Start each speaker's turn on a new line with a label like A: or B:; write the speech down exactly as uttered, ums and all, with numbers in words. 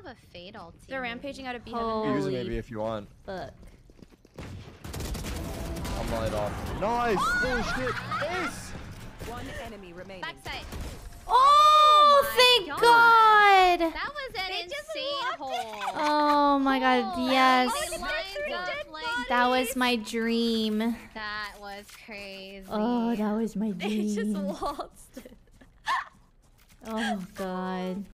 A: a fade ulti.
B: They're rampaging out of B
C: Holy
D: Use maybe if you want.
C: fuck.
D: I'll light off. Nice! Oh shit! Ace!
E: One enemy remaining.
A: Backside.
C: Oh,
A: my
C: thank
A: God.
C: God.
A: That was an
B: They just
A: insane
B: locked
A: hole.
C: Oh my God,
A: Oh,
C: yes.
A: they lined up like-
C: That was my dream.
A: That was crazy.
C: Oh, that was my
B: They just
C: dream.
B: waltzed it.
C: Oh God.